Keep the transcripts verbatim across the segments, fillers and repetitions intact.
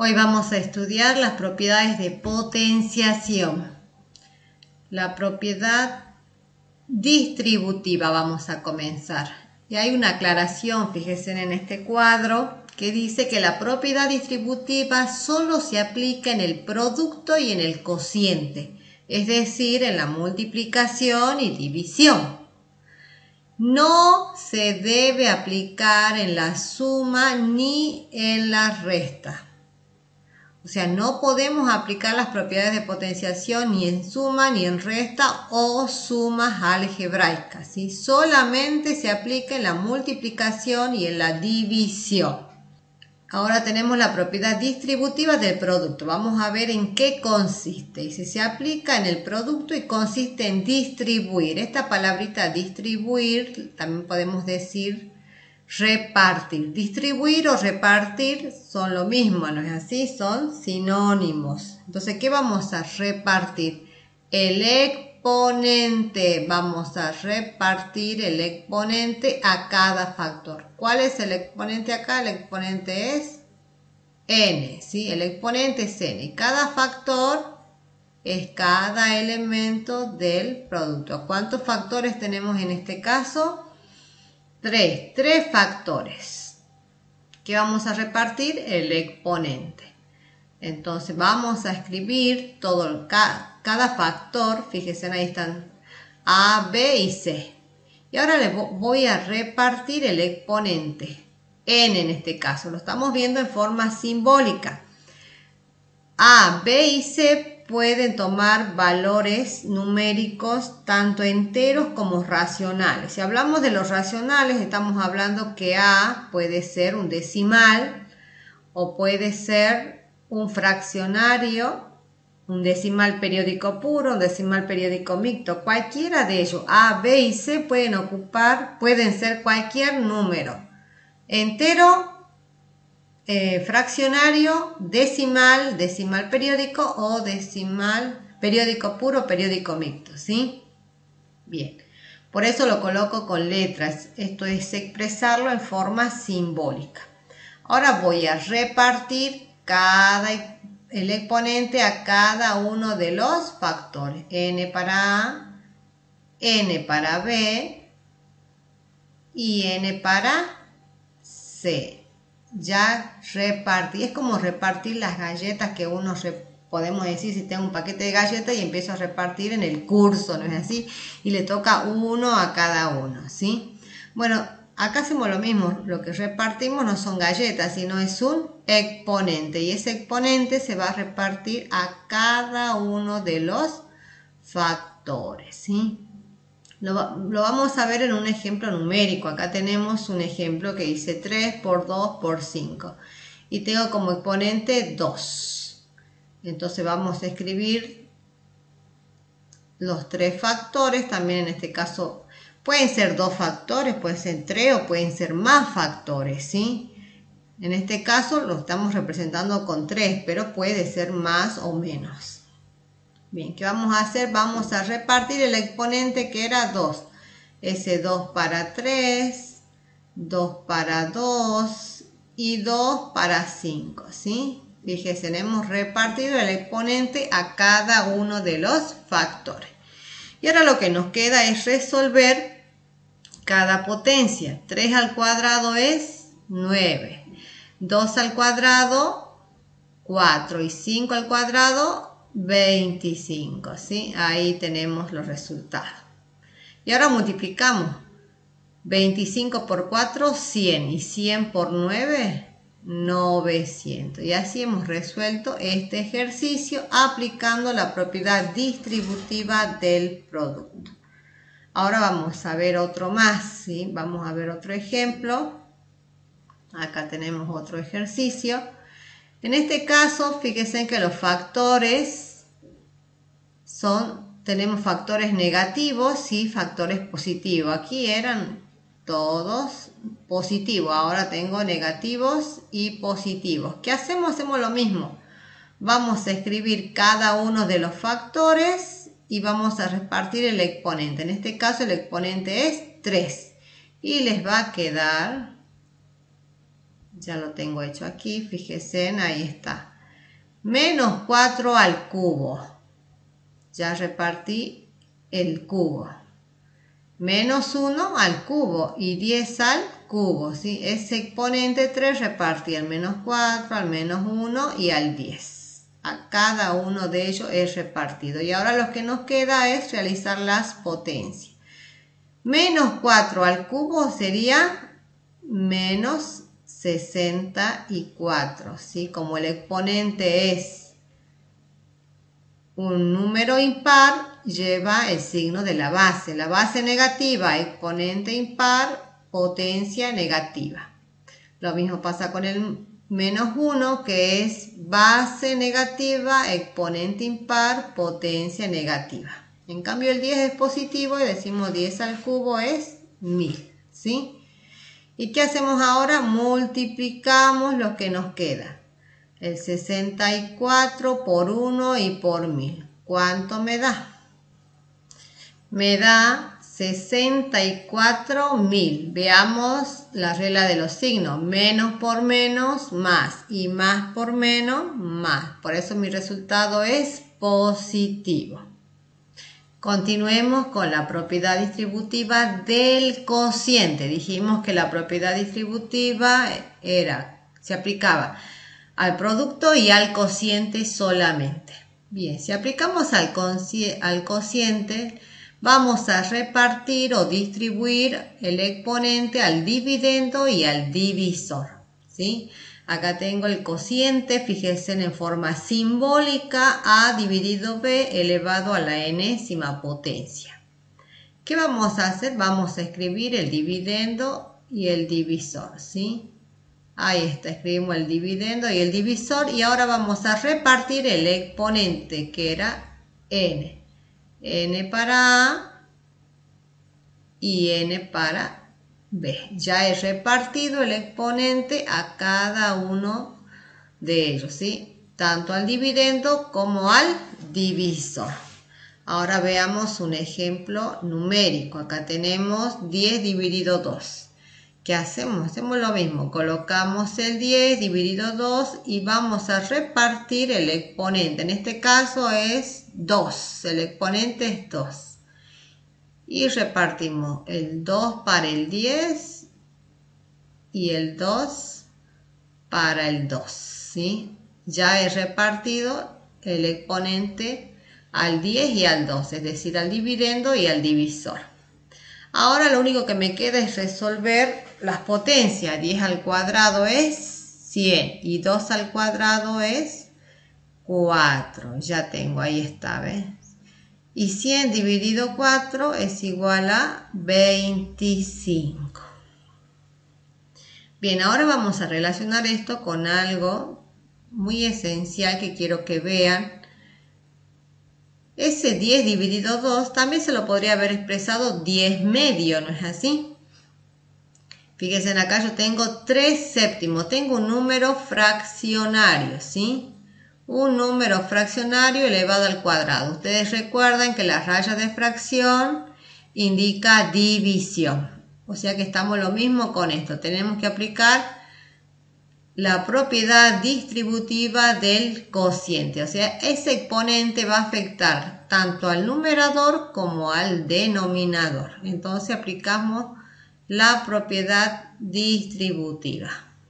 Hoy vamos a estudiar las propiedades de potenciación. La propiedad distributiva vamos a comenzar. Y hay una aclaración, fíjense en este cuadro, que dice que la propiedad distributiva solo se aplica en el producto y en el cociente, es decir, en la multiplicación y división. No se debe aplicar en la suma ni en la resta. O sea, no podemos aplicar las propiedades de potenciación ni en suma, ni en resta o sumas algebraicas, ¿sí? Solamente se aplica en la multiplicación y en la división. Ahora tenemos la propiedad distributiva del producto. Vamos a ver en qué consiste. Dice, se aplica en el producto y consiste en distribuir. Esta palabrita distribuir también podemos decir repartir. Distribuir o repartir son lo mismo, ¿no es así? Son sinónimos. Entonces, ¿qué vamos a repartir? El exponente. Vamos a repartir el exponente a cada factor. ¿Cuál es el exponente acá? El exponente es n, ¿sí? El exponente es n. Y cada factor es cada elemento del producto. ¿Cuántos factores tenemos en este caso? Tres, tres factores. ¿Qué vamos a repartir? El exponente. Entonces vamos a escribir todo, cada factor, fíjense ahí están A, B y C. Y ahora le voy a repartir el exponente, n en este caso, lo estamos viendo en forma simbólica. A, B y C pueden tomar valores numéricos tanto enteros como racionales. Si hablamos de los racionales, estamos hablando que A puede ser un decimal o puede ser un fraccionario, un decimal periódico puro, un decimal periódico mixto. Cualquiera de ellos, A, B y C, pueden ocupar, pueden ser cualquier número. Entero, Eh, fraccionario, decimal, decimal periódico o decimal periódico puro, periódico mixto, ¿sí? Bien, por eso lo coloco con letras. Esto es expresarlo en forma simbólica. Ahora voy a repartir cada, el exponente a cada uno de los factores. N para A, N para B y N para C. Ya repartí, es como repartir las galletas que uno podemos decir, si tengo un paquete de galletas y empiezo a repartir en el curso, ¿no es así? Y le toca uno a cada uno, ¿sí? Bueno, acá hacemos lo mismo, lo que repartimos no son galletas, sino es un exponente, y ese exponente se va a repartir a cada uno de los factores, ¿sí? Lo, lo vamos a ver en un ejemplo numérico. Acá tenemos un ejemplo que dice tres por dos por cinco. Y tengo como exponente dos. Entonces vamos a escribir los tres factores. También en este caso pueden ser dos factores, pueden ser tres o pueden ser más factores, ¿sí? En este caso lo estamos representando con tres, pero puede ser más o menos. Bien, ¿qué vamos a hacer? Vamos a repartir el exponente que era dos. Ese dos para tres, dos para dos y dos para cinco, ¿sí? Fíjense, hemos repartido el exponente a cada uno de los factores. Y ahora lo que nos queda es resolver cada potencia. tres al cuadrado es nueve. dos al cuadrado, cuatro. Y cinco al cuadrado, veinticinco, ¿sí? Ahí tenemos los resultados. Y ahora multiplicamos. veinticinco por cuatro, cien. Y cien por nueve, novecientos. Y así hemos resuelto este ejercicio aplicando la propiedad distributiva del producto. Ahora vamos a ver otro más, ¿sí? Vamos a ver otro ejemplo. Acá tenemos otro ejercicio. En este caso, fíjense que los factores son, tenemos factores negativos y factores positivos. Aquí eran todos positivos, ahora tengo negativos y positivos. ¿Qué hacemos? Hacemos lo mismo. Vamos a escribir cada uno de los factores y vamos a repartir el exponente. En este caso el exponente es tres y les va a quedar... Ya lo tengo hecho aquí, fíjense, ahí está. Menos cuatro al cubo. Ya repartí el cubo. Menos uno al cubo y diez al cubo, ¿sí? Ese exponente tres repartí al menos cuatro, al menos uno y al diez. A cada uno de ellos es repartido. Y ahora lo que nos queda es realizar las potencias. Menos cuatro al cubo sería menos sesenta y cuatro, ¿sí? Como el exponente es un número impar, lleva el signo de la base. La base negativa, exponente impar, potencia negativa. Lo mismo pasa con el menos uno, que es base negativa, exponente impar, potencia negativa. En cambio el diez es positivo y decimos diez al cubo es mil, ¿sí? ¿Y qué hacemos ahora? Multiplicamos lo que nos queda. El sesenta y cuatro por uno y por mil. ¿Cuánto me da? Me da sesenta y cuatro mil. Veamos la regla de los signos. Menos por menos, más. Y más por menos, más. Por eso mi resultado es positivo. Continuemos con la propiedad distributiva del cociente. Dijimos que la propiedad distributiva era, se aplicaba al producto y al cociente solamente. Bien, si aplicamos al, al cociente, vamos a repartir o distribuir el exponente al dividendo y al divisor, ¿sí? Acá tengo el cociente, fíjense en forma simbólica, A dividido B elevado a la enésima potencia. ¿Qué vamos a hacer? Vamos a escribir el dividendo y el divisor, ¿sí? Ahí está, escribimos el dividendo y el divisor y ahora vamos a repartir el exponente que era n. N para A y n para B. Ya he repartido el exponente a cada uno de ellos, ¿sí? Tanto al dividendo como al divisor. Ahora veamos un ejemplo numérico. Acá tenemos diez dividido dos. ¿Qué hacemos? Hacemos lo mismo, colocamos el diez dividido dos y vamos a repartir el exponente. En este caso es dos, el exponente es dos. Y repartimos el dos para el diez y el dos para el dos, ¿sí? Ya he repartido el exponente al diez y al dos, es decir, al dividendo y al divisor. Ahora lo único que me queda es resolver las potencias. diez al cuadrado es cien y dos al cuadrado es cuatro. Ya tengo, ahí está, ¿ves? Y cien dividido cuatro es igual a veinticinco. Bien, ahora vamos a relacionar esto con algo muy esencial que quiero que vean. Ese diez dividido dos también se lo podría haber expresado diez medio, ¿no es así? Fíjense, acá yo tengo tres séptimos, tengo un número fraccionario, ¿sí? Un número fraccionario elevado al cuadrado. Ustedes recuerdan que la raya de fracción indica división. O sea que estamos lo mismo con esto. Tenemos que aplicar la propiedad distributiva del cociente, o sea, ese exponente va a afectar tanto al numerador como al denominador. Entonces aplicamos la propiedad distributiva.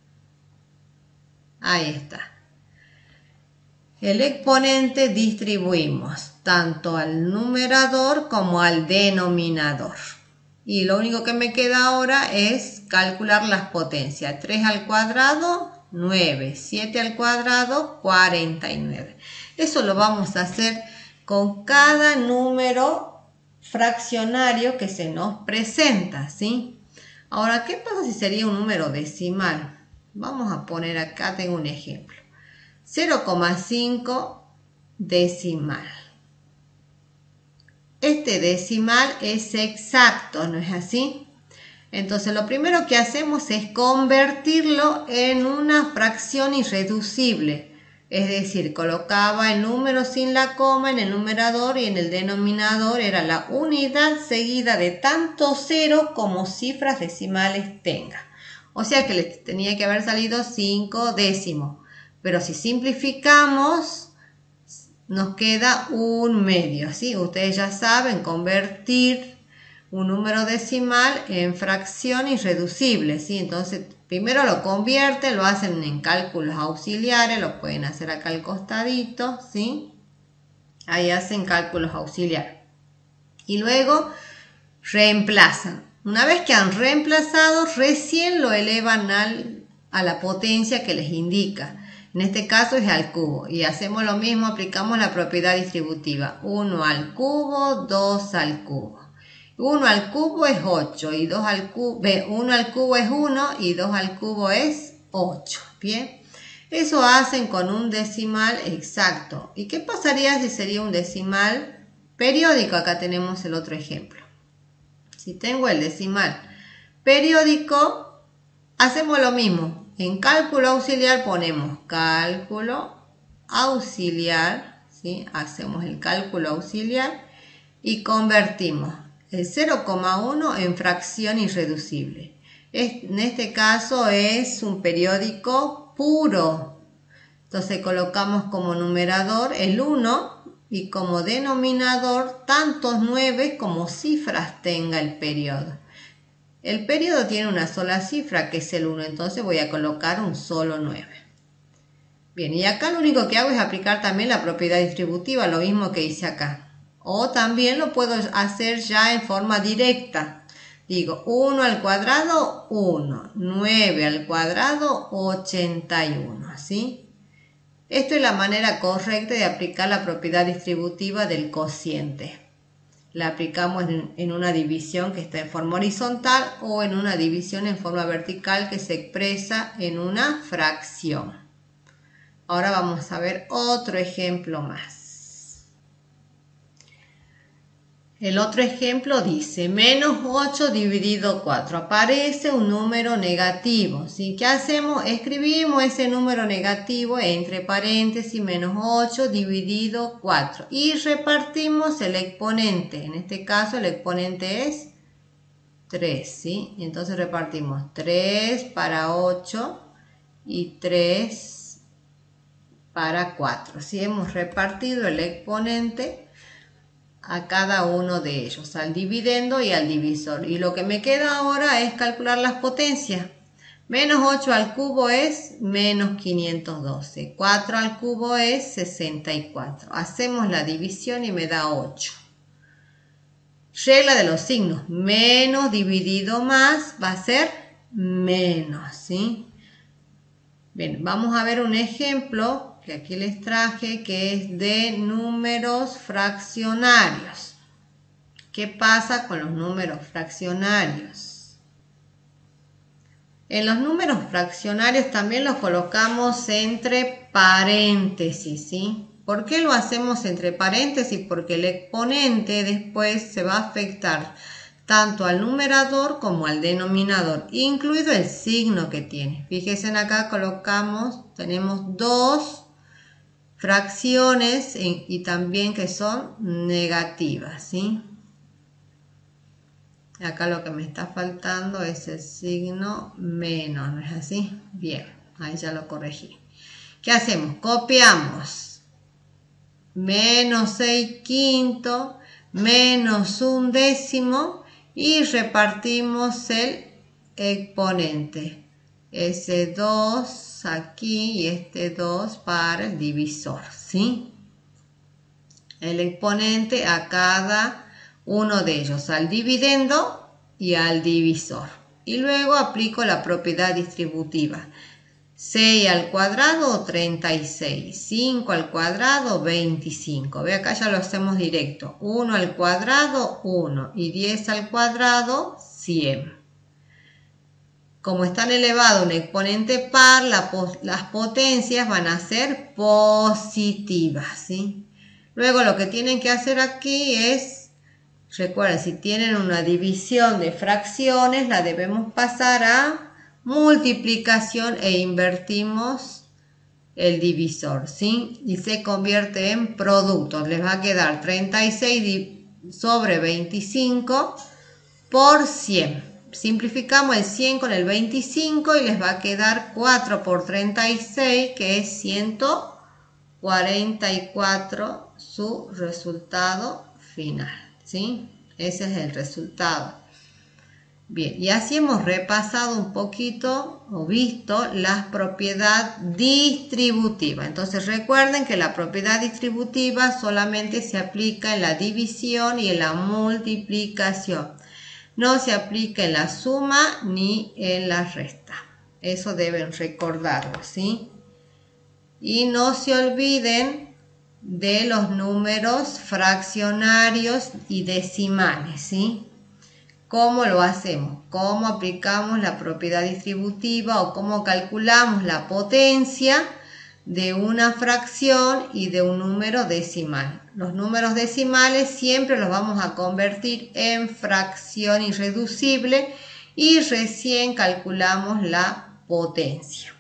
Ahí está. El exponente distribuimos tanto al numerador como al denominador. Y lo único que me queda ahora es calcular las potencias. tres al cuadrado, nueve. siete al cuadrado, cuarenta y nueve. Eso lo vamos a hacer con cada número fraccionario que se nos presenta, ¿sí? Ahora, ¿qué pasa si sería un número decimal? Vamos a poner acá, tengo un ejemplo. cero coma cinco decimal. Este decimal es exacto, ¿no es así? Entonces lo primero que hacemos es convertirlo en una fracción irreducible. Es decir, colocaba el número sin la coma en el numerador y en el denominador era la unidad seguida de tanto cero como cifras decimales tenga. O sea que le tenía que haber salido cinco décimos. Pero si simplificamos, nos queda un medio, ¿sí? Ustedes ya saben convertir un número decimal en fracción irreducible, ¿sí? Entonces, primero lo convierten, lo hacen en cálculos auxiliares, lo pueden hacer acá al costadito, ¿sí? Ahí hacen cálculos auxiliares. Y luego reemplazan. Una vez que han reemplazado, recién lo elevan al, a la potencia que les indica. En este caso es al cubo. Y hacemos lo mismo, aplicamos la propiedad distributiva. uno al cubo, dos al cubo. uno al cubo es ocho y dos al cubo, uno al cubo es uno y dos al cubo es ocho. Bien, eso hacen con un decimal exacto. ¿Y qué pasaría si sería un decimal periódico? Acá tenemos el otro ejemplo. Si tengo el decimal periódico, hacemos lo mismo. En cálculo auxiliar ponemos cálculo auxiliar, ¿sí? Hacemos el cálculo auxiliar y convertimos el cero coma uno en fracción irreducible. En este caso es un periódico puro. Entonces colocamos como numerador el uno y como denominador tantos nueve como cifras tenga el periodo. El periodo tiene una sola cifra que es el uno, entonces voy a colocar un solo nueve. Bien, y acá lo único que hago es aplicar también la propiedad distributiva, lo mismo que hice acá. O también lo puedo hacer ya en forma directa. Digo, uno al cuadrado, uno. nueve al cuadrado, ochenta y uno, ¿sí? Esto es la manera correcta de aplicar la propiedad distributiva del cociente. La aplicamos en, en una división que está en forma horizontal o en una división en forma vertical que se expresa en una fracción. Ahora vamos a ver otro ejemplo más. El otro ejemplo dice, menos ocho dividido cuatro. Aparece un número negativo, ¿sí? ¿Qué hacemos? Escribimos ese número negativo entre paréntesis, menos ocho dividido cuatro. Y repartimos el exponente. En este caso el exponente es tres, ¿sí? Entonces repartimos tres para ocho y tres para cuatro. ¿Sí? Hemos repartido el exponente a cada uno de ellos, al dividendo y al divisor. Y lo que me queda ahora es calcular las potencias. Menos ocho al cubo es menos quinientos doce. cuatro al cubo es sesenta y cuatro. Hacemos la división y me da ocho. Regla de los signos. Menos dividido más va a ser menos, ¿sí? Bien, vamos a ver un ejemplo que aquí les traje, que es de números fraccionarios. ¿Qué pasa con los números fraccionarios? En los números fraccionarios también los colocamos entre paréntesis, ¿sí? ¿Por qué lo hacemos entre paréntesis? Porque el exponente después se va a afectar tanto al numerador como al denominador, incluido el signo que tiene. Fíjense acá colocamos, tenemos dos fracciones y también que son negativas, ¿sí? Acá lo que me está faltando es el signo menos, ¿no es así? Bien, ahí ya lo corregí. ¿Qué hacemos? Copiamos menos seis quinto, menos un décimo y repartimos el exponente. Ese dos aquí y este dos para el divisor, ¿sí? El exponente a cada uno de ellos, al dividendo y al divisor. Y luego aplico la propiedad distributiva. seis al cuadrado, treinta y seis. cinco al cuadrado, veinticinco. Ve, acá ya lo hacemos directo. uno al cuadrado, uno. Y diez al cuadrado, cien. Como están elevados un exponente par, la, las potencias van a ser positivas, ¿sí? Luego lo que tienen que hacer aquí es, recuerden, si tienen una división de fracciones, la debemos pasar a multiplicación e invertimos el divisor, ¿sí? Y se convierte en producto. Les va a quedar treinta y seis sobre veinticinco por cien. simplificamos el cien con el veinticinco y les va a quedar cuatro por treinta y seis, que es ciento cuarenta y cuatro, su resultado final, ¿sí? Ese es el resultado. Bien, y así hemos repasado un poquito o visto la propiedad distributiva. Entonces recuerden que la propiedad distributiva solamente se aplica en la división y en la multiplicación. No se aplica en la suma ni en la resta. Eso deben recordarlo, ¿sí? Y no se olviden de los números fraccionarios y decimales, ¿sí? ¿Cómo lo hacemos? ¿Cómo aplicamos la propiedad distributiva o cómo calculamos la potencia de una fracción y de un número decimal? Los números decimales siempre los vamos a convertir en fracción irreducible y recién calculamos la potencia.